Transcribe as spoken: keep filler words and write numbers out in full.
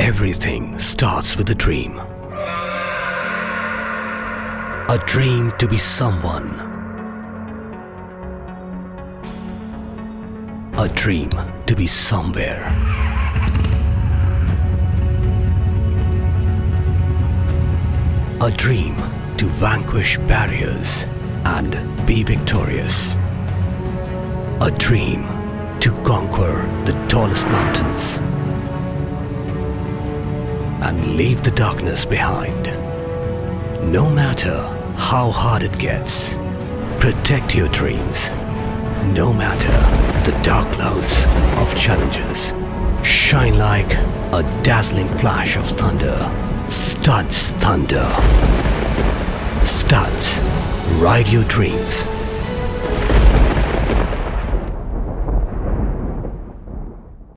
Everything starts with a dream. A dream to be someone. A dream to be somewhere. A dream to vanquish barriers and be victorious. A dream to conquer the tallest mountains and leave the darkness behind. No matter how hard it gets, protect your dreams. No matter the dark clouds of challenges, shine like a dazzling flash of thunder. Studs Thunder. Studs, ride your dreams.